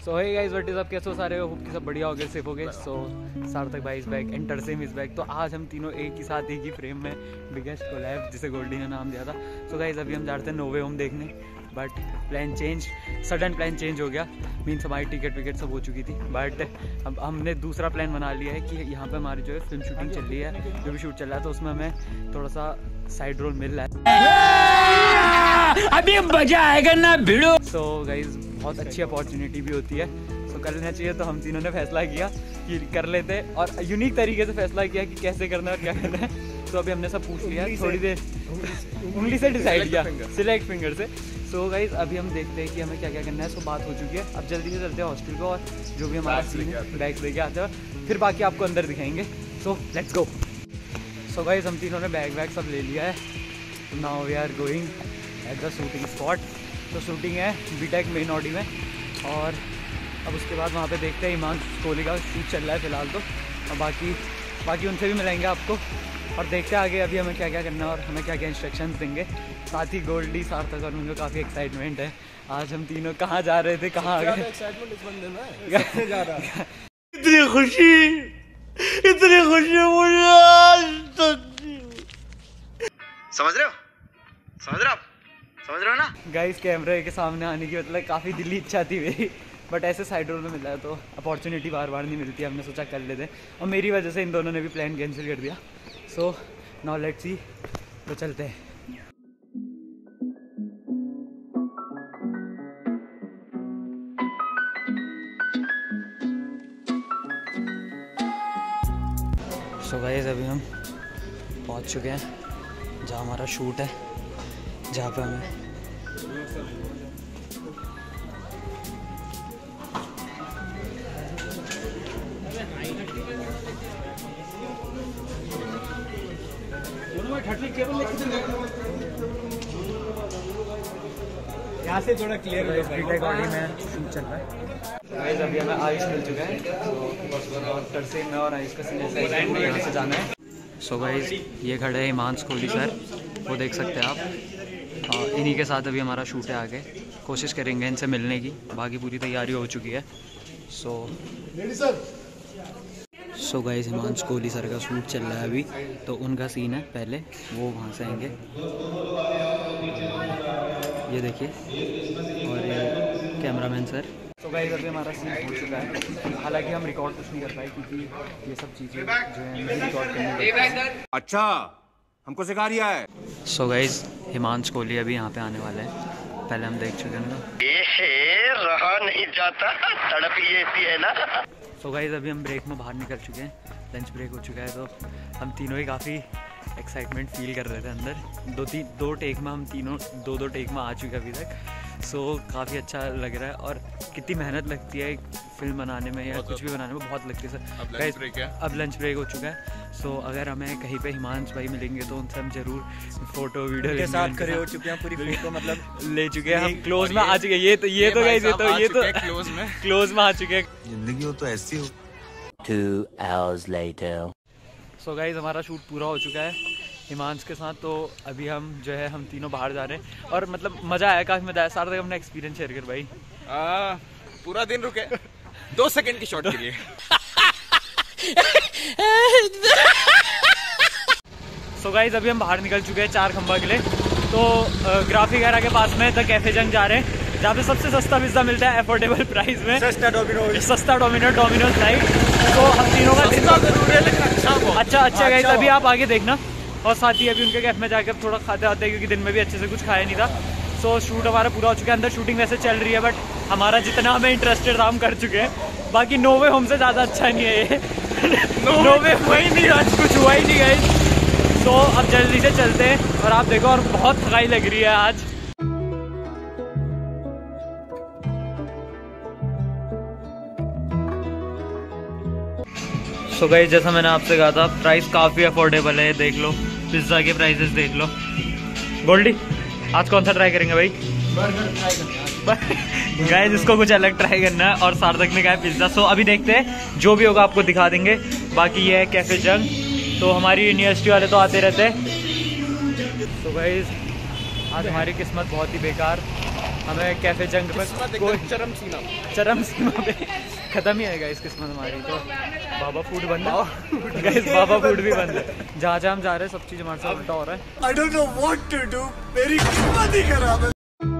So hey guys what is up, कैसे हो सारे? होप कि सब बढ़िया हो गए, सेफ हो गए। सो सार्थक भाई is back and Tarsem is back. तो आज हम तीनों एक ही साथ एक ही फ्रेम में बिगेस्ट कोलैब जिसे गोल्डी ने नाम दिया था। सो गाइस अभी हम जा रहे थे नो वे होम देखने, but plan change, sudden plan change हो गया। मीन्स हमारी टिकट विकेट सब हो चुकी थी, बट अब हमने दूसरा प्लान बना लिया है कि यहाँ पे हमारी जो है फिल्म शूटिंग चल रही है, जो भी शूट चल रहा है, तो उसमें हमें थोड़ा सा साइड रोल मिल रहा है। अभी मजा आएगा ना भिड़ो। सो गाइस बहुत अच्छी अपॉर्चुनिटी भी होती है, तो कर लेना चाहिए। तो हम तीनों ने फैसला किया कि कर लेते, और यूनिक तरीके से फैसला किया कि कैसे करना है और क्या करना है। तो अभी हमने सब पूछ लिया, थोड़ी देर उंगली से डिसाइड किया, सिलेक्ट फिंगर से। सो गाइस अभी हम देखते हैं कि हमें क्या क्या करना है। सो बात हो चुकी है, अब जल्दी से चलते हैं हॉस्टल को और जो भी हमारा सीन है बैग्स लेके आते हैं, फिर बाकी आपको अंदर दिखाएंगे। So let's go. So guys हम तीनों ने बैग सब ले लिया है। Now we are going at the shooting spot. तो शूटिंग है बीटेक मेन ऑडी में, और अब उसके बाद वहाँ पे देखते हैं हिमांशु कोहली का शूट चल रहा है फिलहाल तो, और बाकी उनसे भी मिलेंगे आपको, और देखते हैं आगे अभी हमें क्या क्या करना है और हमें क्या क्या इंस्ट्रक्शंस देंगे। साथ ही गोल्डी, सार्थक और उनको काफ़ी एक्साइटमेंट है। आज हम तीनों कहाँ जा रहे थे, कहाँ आ गए, इतनी खुशी मुझे आज तक। समझ रहे हो ना गाइस कैमरे के सामने आने की मतलब काफ़ी दिली इच्छा थी मेरी, बट ऐसे साइड रोल में मिला है तो अपॉर्चुनिटी बार बार नहीं मिलती। हमने सोचा कर लेते, और मेरी वजह से इन दोनों ने भी प्लान कैंसिल कर दिया। सो नाउ लेट्स सी, तो चलते हैं। सो गाइस अभी हम पहुंच चुके हैं जहाँ हमारा शूट है, जहाँ पे हमें यहाँ से थोड़ा क्लियर में शूट चल रहा है। अभी हमें आयुष मिल चुका है, तो तरसेम में और आयुष का सीन यहाँ से जाना है। सो गाइस ये खड़े हैं हिमांशु कोहली सर, वो देख सकते हैं आप। इन्हीं के साथ अभी हमारा शूट है, आगे कोशिश करेंगे इनसे मिलने की, बाकी पूरी तैयारी हो चुकी है। So guys Himanshu Kohli sir का शूट चल रहा है अभी, तो उनका सीन है पहले, वो वहाँ से आएंगे, ये देखिए, और ये कैमरामैन सर। तो गाइस अभी हमारा सीन हो चुका है, हालांकि हम रिकॉर्ड कुछ नहीं कर पाए क्योंकि ये सब चीज़ें जो है नहीं रिकॉर्ड करनी। अच्छा हमको सिखा रिया है। सो गाइस हिमांशु कोहली अभी यहाँ पे आने वाले हैं, पहले हम देख चुके हैं। रहा नहीं जाता, तड़प ही ऐसी है ना। सो गाइस अभी हम ब्रेक में बाहर निकल चुके हैं, लंच ब्रेक हो चुका है, तो हम तीनों ही काफ़ी एक्साइटमेंट फील कर रहे थे अंदर। दो टेक में हम तीनों दो टेक में आ चुके अभी तक। सो काफ़ी अच्छा लग रहा है, और कितनी मेहनत लगती है एक फिल्म बनाने में या कुछ भी बनाने में, बहुत लगती है सर। अब लंच ब्रेक हो चुका है। सो अगर हमें कहीं पे हिमांशु भाई मिलेंगे तो उनसे हम जरूर फोटो वीडियो के साथ खड़े हो चुके हैं, पूरी फोटो मतलब ले चुके हैं, हम क्लोज में आ चुके हैं। ये तो क्लोज में आ चुके हैं। जिंदगी हो तो ऐसी हो। 2 hours later. सो गाइस हमारा शूट पूरा हो चुका है हिमांशु के साथ, तो अभी हम जो है हम तीनों बाहर जा रहे हैं, और मतलब मज़ा आया, काफ़ी मज़ा आया। सारा तक अपना एक्सपीरियंस शेयर कर भाई। पूरा दिन रुके 2 सेकंड की शॉट के लिए। सो गाइस अभी हम बाहर निकल चुके हैं 4 खंबा के लिए, तो ग्राफिक एरा के पास में द कैफे जंग जा रहे हैं, जहाँ पे सबसे सस्ता पिज्ज़ा मिलता है अफोर्डेबल प्राइस में। सस्ता डोमिनोज नाइट। तो हम तीनों का अच्छा गाइस अभी आप आगे देखना, और साथ ही अभी उनके कैफ में जाकर थोड़ा खाते आते हैं, क्योंकि दिन में भी अच्छे से कुछ खाया नहीं था। सो शूट हमारा पूरा हो चुका है, अंदर शूटिंग वैसे चल रही है, बट हमारा जितना हमें इंटरेस्टेड था हम कर चुके हैं। बाकी नो वे होम से ज़्यादा अच्छा नहीं है ये। नो वे हुआ ही नहीं, आज कुछ हुआ ही नहीं गाइस। तो अब जल्दी से चलते हैं, और आप देखो, और बहुत थकाई लग रही है आज। सो गाइस जैसा मैंने आपसे कहा था, प्राइस काफ़ी अफोर्डेबल है, देख लो पिज्ज़ा के प्राइसेस देख लो। गोल्डी आज कौन सा ट्राई करेंगे भाई? बर्गर ट्राई करना गाइस इसको कुछ अलग ट्राई करना है, और सार्थक ने कहा है पिज्ज़ा। सो अभी देखते हैं, जो भी होगा आपको दिखा देंगे। बाकी ये है कैफे जंग, तो हमारी यूनिवर्सिटी वाले तो आते रहते हैं। तो गाइस आज हमारी किस्मत बहुत ही बेकार, हमें कैफे जंग में किस्मत कोई एकदम चरम सीमा। चरम सीमा पे खत्म ही आएगा इस किस्मत हमारी। तो बाबा फूड बंद है गाइस, बाबा फूड भी बंद है। जहाँ जहाँ हम जा रहे हैं सब चीज़ हमारे साथ उल्टा हो रहा है। I don't know what to do. मेरी किस्मत ही खराब है।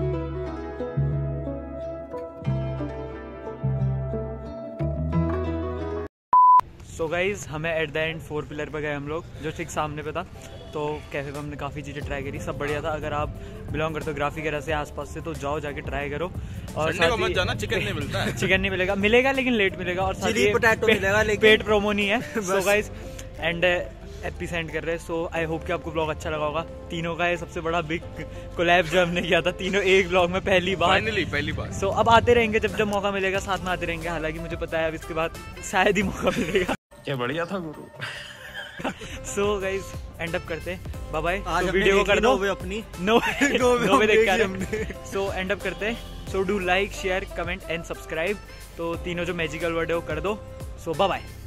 सो गाइज हमें एट द एंड 4 पिलर पे गए हम लोग, जो ठीक सामने पे था। तो कैफे पे हमने काफ़ी चीज़ें ट्राई करी, सब बढ़िया था। अगर आप बिलोंग करते हो ग्राफी वगैरह से आसपास से तो जाओ जाके ट्राई करो। और संडे को मत जाना, चिकन नहीं मिलता है। चिकन नहीं मिलेगा, मिलेगा लेकिन लेट मिलेगा। और साथ चिली ही पोटैटो मिलेगा लेकिन पेट प्रोमो नहीं है। सो गाइज एंड एपी सेंड कर रहे हैं। सो आई होप कि आपको ब्लॉग अच्छा लगा होगा। तीनों का ये सबसे बड़ा बिग कोलैब जो हमने किया था, तीनों एक ब्लॉग में पहली बार। फाइनली पहली बार। सो अब आते रहेंगे, जब जब मौका मिलेगा साथ में आते रहेंगे। हालांकि मुझे पता है अब इसके बाद शायद ही मौका मिलेगा। क्या बढ़िया था गुरु। सो गाइज एंड अप करते हैं, बाय बाय। आज तो वीडियो को कर दो अपनी नो वे देख देखी कर हमने। सो एंड अप करते हैं। So do like share comment and subscribe. तो तीनों जो मैजिकल वर्ड है वो कर दो। So bye bye.